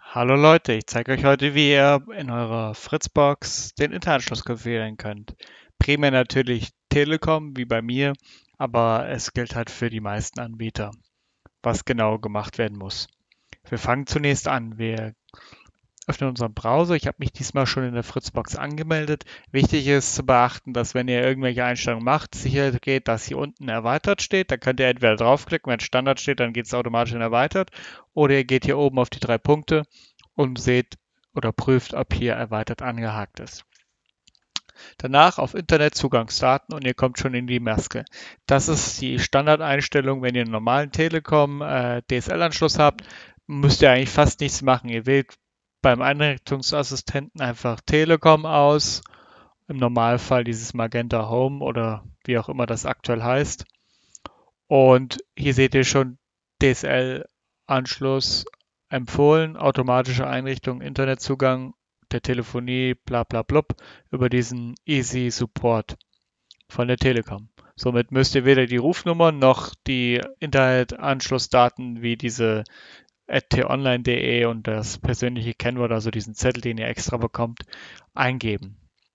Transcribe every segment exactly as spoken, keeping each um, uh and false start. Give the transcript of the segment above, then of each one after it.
Hallo Leute, ich zeige euch heute, wie ihr in eurer Fritzbox den Internetanschluss konfigurieren könnt. Primär natürlich Telekom, wie bei mir, aber es gilt halt für die meisten Anbieter, was genau gemacht werden muss. Wir fangen zunächst an. Wir öffnen unseren Browser. Ich habe mich diesmal schon in der Fritzbox angemeldet. Wichtig ist zu beachten, dass wenn ihr irgendwelche Einstellungen macht, sicher geht, dass hier unten erweitert steht. Da könnt ihr entweder draufklicken, wenn Standard steht, dann geht es automatisch in erweitert. Oder ihr geht hier oben auf die drei Punkte und seht oder prüft, ob hier erweitert angehakt ist. Danach auf Internetzugangsdaten und ihr kommt schon in die Maske. Das ist die Standardeinstellung, wenn ihr einen normalen Telekom äh, D S L-Anschluss habt, müsst ihr eigentlich fast nichts machen. Ihr wählt beim Einrichtungsassistenten einfach Telekom aus, im Normalfall dieses Magenta Home oder wie auch immer das aktuell heißt. Und hier seht ihr schon D S L-Anschluss empfohlen, automatische Einrichtung, Internetzugang der Telefonie, bla bla blub, über diesen Easy Support von der Telekom. Somit müsst ihr weder die Rufnummer noch die Internetanschlussdaten wie diese at t online punkt de und das persönliche Kennwort, also diesen Zettel, den ihr extra bekommt, eingeben.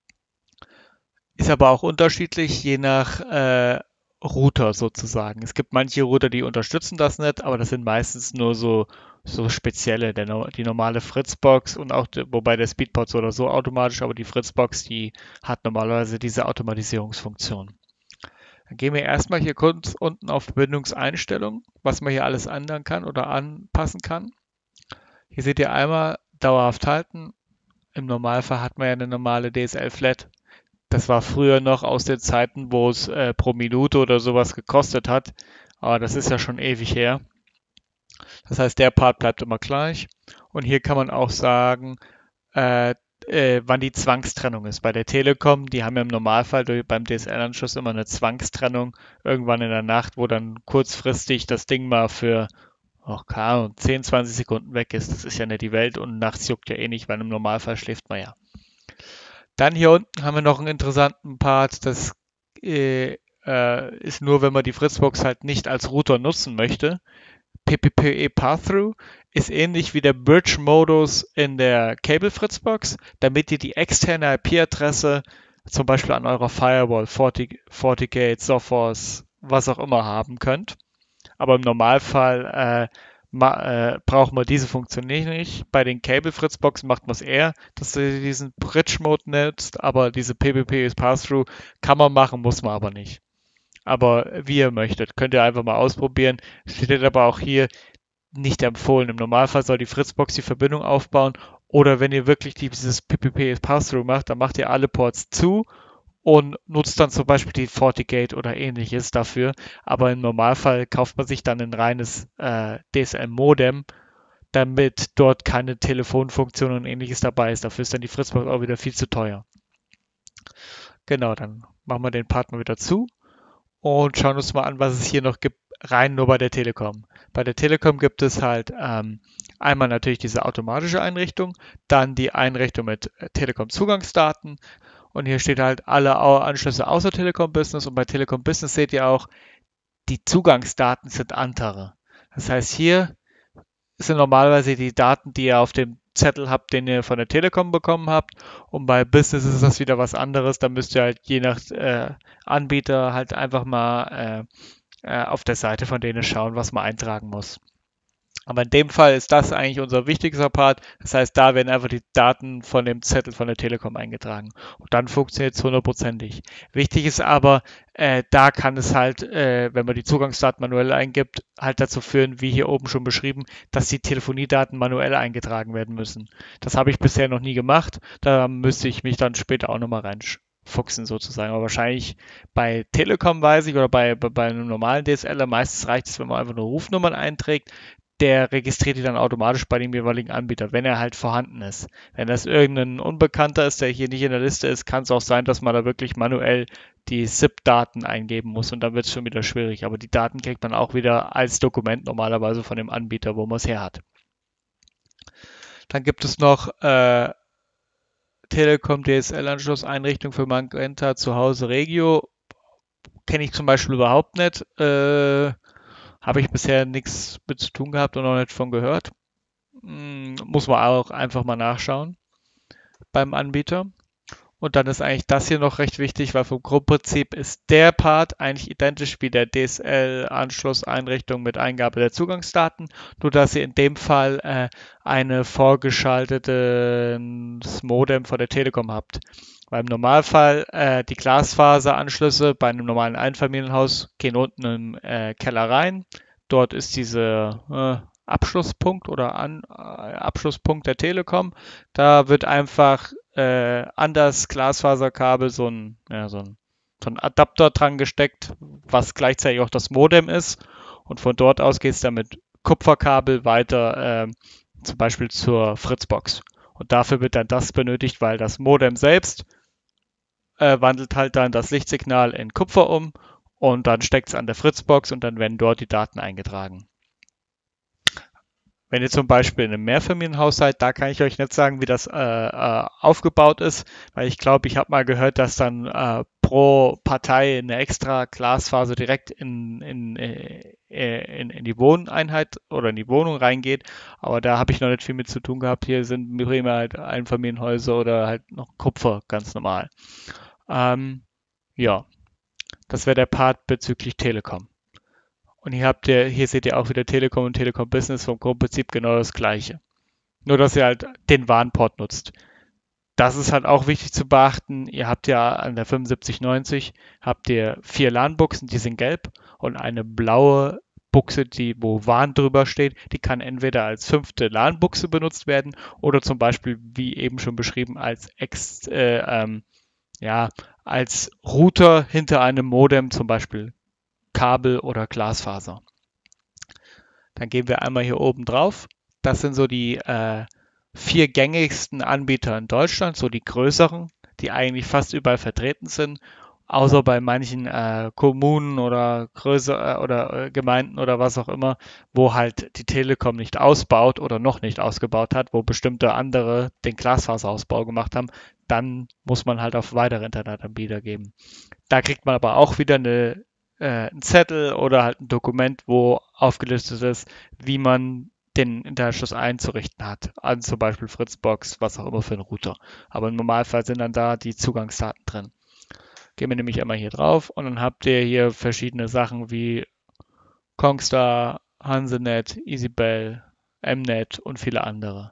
Ist aber auch unterschiedlich, je nach äh, Router sozusagen. Es gibt manche Router, die unterstützen das nicht, aber das sind meistens nur so, so spezielle. Der, no- die normale Fritzbox und auch, de- wobei der Speedport so oder so automatisch, aber die Fritzbox, die hat normalerweise diese Automatisierungsfunktion. Dann gehen wir erstmal hier kurz unten auf Verbindungseinstellungen, was man hier alles ändern kann oder anpassen kann. Hier seht ihr einmal dauerhaft halten. Im Normalfall hat man ja eine normale D S L-Flat. Das war früher noch aus den Zeiten, wo es äh, pro Minute oder sowas gekostet hat. Aber das ist ja schon ewig her. Das heißt, der Part bleibt immer gleich. Und hier kann man auch sagen, äh, äh, wann die Zwangstrennung ist. Bei der Telekom, die haben ja im Normalfall durch, beim D S L-Anschluss immer eine Zwangstrennung irgendwann in der Nacht, wo dann kurzfristig das Ding mal für, oh, keine Ahnung, zehn, zwanzig Sekunden weg ist. Das ist ja nicht die Welt und nachts juckt ja eh nicht, weil im Normalfall schläft man ja. Dann hier unten haben wir noch einen interessanten Part. Das äh, äh, ist nur, wenn man die Fritzbox halt nicht als Router nutzen möchte. P P P E Pass-Through ist ähnlich wie der Bridge-Modus in der Cable-Fritzbox, damit ihr die externe I P-Adresse zum Beispiel an eurer Firewall, Forti FortiGate, Sophos, was auch immer haben könnt. Aber im Normalfall äh, ma, äh, braucht man diese Funktion nicht. Bei den Cable-Fritzboxen macht man es eher, dass ihr diesen Bridge-Mode nutzt, aber diese P P P Pass-Through kann man machen, muss man aber nicht. Aber wie ihr möchtet, könnt ihr einfach mal ausprobieren. Steht aber auch hier nicht empfohlen. Im Normalfall soll die Fritzbox die Verbindung aufbauen. Oder wenn ihr wirklich dieses P P P Pass-Through macht, dann macht ihr alle Ports zu und nutzt dann zum Beispiel die FortiGate oder ähnliches dafür. Aber im Normalfall kauft man sich dann ein reines äh, D S L-Modem, damit dort keine Telefonfunktion und ähnliches dabei ist. Dafür ist dann die Fritzbox auch wieder viel zu teuer. Genau, dann machen wir den Partner wieder zu und schauen uns mal an, was es hier noch gibt, rein nur bei der Telekom. Bei der Telekom gibt es halt ähm, einmal natürlich diese automatische Einrichtung, dann die Einrichtung mit äh, Telekom-Zugangsdaten und hier steht halt alle Anschlüsse außer Telekom Business und bei Telekom Business seht ihr auch, die Zugangsdaten sind andere. Das heißt, hier sind normalerweise die Daten, die ihr auf dem Zettel habt, den ihr von der Telekom bekommen habt. Und bei Business ist das wieder was anderes. Da müsst ihr halt je nach äh, Anbieter halt einfach mal äh, äh, auf der Seite von denen schauen, was man eintragen muss. Aber in dem Fall ist das eigentlich unser wichtigster Part. Das heißt, da werden einfach die Daten von dem Zettel von der Telekom eingetragen. Und dann funktioniert es hundertprozentig. Wichtig ist aber, äh, da kann es halt, äh, wenn man die Zugangsdaten manuell eingibt, halt dazu führen, wie hier oben schon beschrieben, dass die Telefoniedaten manuell eingetragen werden müssen. Das habe ich bisher noch nie gemacht. Da müsste ich mich dann später auch nochmal reinfuchsen sozusagen. Aber wahrscheinlich bei Telekom weiß ich oder bei, bei, bei einem normalen D S L er, meistens reicht es, wenn man einfach nur Rufnummern einträgt, der registriert die dann automatisch bei dem jeweiligen Anbieter, wenn er halt vorhanden ist. Wenn das irgendein Unbekannter ist, der hier nicht in der Liste ist, kann es auch sein, dass man da wirklich manuell die S I P-Daten eingeben muss und dann wird es schon wieder schwierig. Aber die Daten kriegt man auch wieder als Dokument normalerweise von dem Anbieter, wo man es her hat. Dann gibt es noch äh, Telekom D S L-Anschlusseinrichtung für Magenta zu Hause Regio. Kenne ich zum Beispiel überhaupt nicht. Äh, Habe ich bisher nichts mit zu tun gehabt und noch nicht von gehört. Hm, muss man auch einfach mal nachschauen beim Anbieter. Und dann ist eigentlich das hier noch recht wichtig, weil vom Grundprinzip ist der Part eigentlich identisch wie der D S L-Anschlusseinrichtung mit Eingabe der Zugangsdaten, nur dass ihr in dem Fall äh, eine vorgeschaltete Modem von der Telekom habt. Weil im Normalfall äh, die Glasfaseranschlüsse bei einem normalen Einfamilienhaus gehen unten im äh, Keller rein. Dort ist dieser äh, Abschlusspunkt oder An äh, Abschlusspunkt der Telekom. Da wird einfach äh, an das Glasfaserkabel so ein, ja, so ein, so ein Adapter dran gesteckt, was gleichzeitig auch das Modem ist. Und von dort aus geht es dann mit Kupferkabel weiter, äh, zum Beispiel zur Fritzbox. Und dafür wird dann das benötigt, weil das Modem selbst äh, wandelt halt dann das Lichtsignal in Kupfer um und dann steckt es an der Fritzbox und dann werden dort die Daten eingetragen. Wenn ihr zum Beispiel in einem Mehrfamilienhaus seid, da kann ich euch nicht sagen, wie das äh, äh, aufgebaut ist, weil ich glaube, ich habe mal gehört, dass dann äh, pro Partei eine extra Glasfaser direkt in, in, äh, in, in die Wohneinheit oder in die Wohnung reingeht. Aber da habe ich noch nicht viel mit zu tun gehabt. Hier sind primär halt Einfamilienhäuser oder halt noch Kupfer ganz normal. Ähm, ja, das wäre der Part bezüglich Telekom. Und hier habt ihr, hier seht ihr auch wieder Telekom und Telekom Business vom Grundprinzip genau das gleiche. Nur, dass ihr halt den WAN-Port nutzt. Das ist halt auch wichtig zu beachten. Ihr habt ja an der fünfundsiebzig neunzig habt ihr vier LAN-Buchsen, die sind gelb und eine blaue Buchse, die, wo WAN drüber steht, die kann entweder als fünfte LAN-Buchse benutzt werden oder zum Beispiel, wie eben schon beschrieben, als Ex, äh, ähm, ja, als Router hinter einem Modem, zum Beispiel Kabel oder Glasfaser. Dann gehen wir einmal hier oben drauf. Das sind so die äh, vier gängigsten Anbieter in Deutschland, so die größeren, die eigentlich fast überall vertreten sind, außer bei manchen äh, Kommunen oder größer äh, oder äh, Gemeinden oder was auch immer, wo halt die Telekom nicht ausbaut oder noch nicht ausgebaut hat, wo bestimmte andere den Glasfaserausbau gemacht haben, dann muss man halt auf weitere Internetanbieter geben. Da kriegt man aber auch wieder eine, äh, einen Zettel oder halt ein Dokument, wo aufgelistet ist, wie man den Internetanschluss einzurichten hat. Also zum Beispiel Fritzbox, was auch immer für einen Router. Aber im Normalfall sind dann da die Zugangsdaten drin. Gehen wir nämlich einmal hier drauf und dann habt ihr hier verschiedene Sachen wie Kongstar, Hansenet, Easybell, Mnet und viele andere.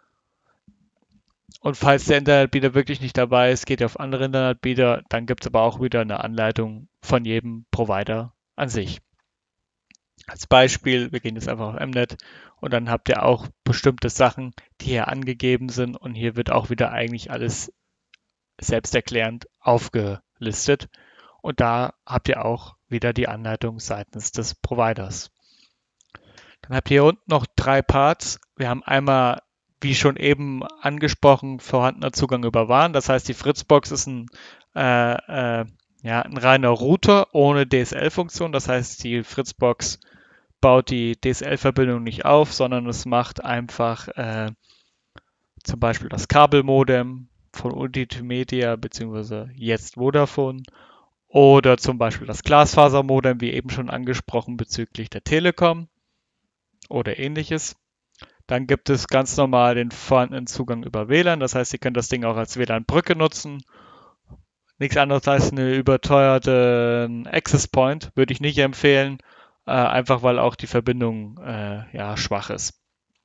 Und falls der Internetanbieter wirklich nicht dabei ist, geht ihr auf andere Internetanbieter. Dann gibt es aber auch wieder eine Anleitung von jedem Provider an sich. Als Beispiel, wir gehen jetzt einfach auf Mnet und dann habt ihr auch bestimmte Sachen, die hier angegeben sind und hier wird auch wieder eigentlich alles selbsterklärend aufgelistet. Und da habt ihr auch wieder die Anleitung seitens des Providers. Dann habt ihr hier unten noch drei Parts. Wir haben einmal, wie schon eben angesprochen, vorhandener Zugang über WAN. Das heißt, die Fritzbox ist ein, äh, äh, ja, ein reiner Router ohne D S L-Funktion. Das heißt, die Fritzbox baut die D S L-Verbindung nicht auf, sondern es macht einfach äh, zum Beispiel das Kabelmodem von Unitymedia bzw. jetzt Vodafone oder zum Beispiel das Glasfasermodem, wie eben schon angesprochen, bezüglich der Telekom oder ähnliches. Dann gibt es ganz normal den vorhandenen Zugang über W L A N. Das heißt, ihr könnt das Ding auch als W L A N-Brücke nutzen. Nichts anderes als eine überteuerte Access Point würde ich nicht empfehlen, äh, einfach weil auch die Verbindung äh, ja, schwach ist.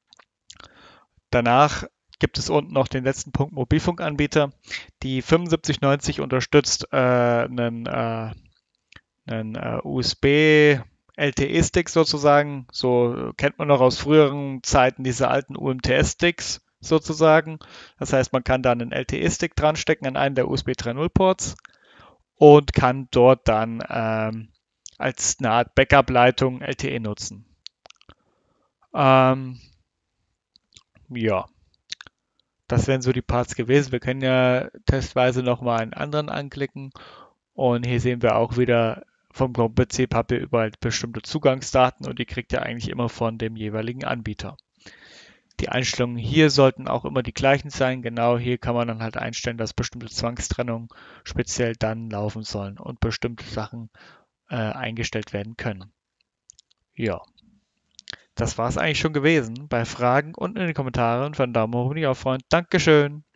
Danach gibt es unten noch den letzten Punkt Mobilfunkanbieter. Die fünfundsiebzig neunzig unterstützt äh, einen, äh, einen äh, U S B L T E-Stick sozusagen. So kennt man noch aus früheren Zeiten diese alten U M T S-Sticks sozusagen. Das heißt, man kann da einen L T E-Stick dran stecken an einen der U S B drei Punkt null Ports und kann dort dann ähm, als eine Art Backup-Leitung L T E nutzen. Ähm, ja, das wären so die Parts gewesen. Wir können ja testweise nochmal einen anderen anklicken und hier sehen wir auch wieder, vom Grundprinzip habt ihr überall bestimmte Zugangsdaten und die kriegt ihr eigentlich immer von dem jeweiligen Anbieter. Die Einstellungen hier sollten auch immer die gleichen sein. Genau hier kann man dann halt einstellen, dass bestimmte Zwangstrennungen speziell dann laufen sollen und bestimmte Sachen äh, eingestellt werden können. Ja, Das war es eigentlich schon gewesen. Bei Fragen unten in den Kommentaren von Daumen hoch bin ich auch Freund. Dankeschön.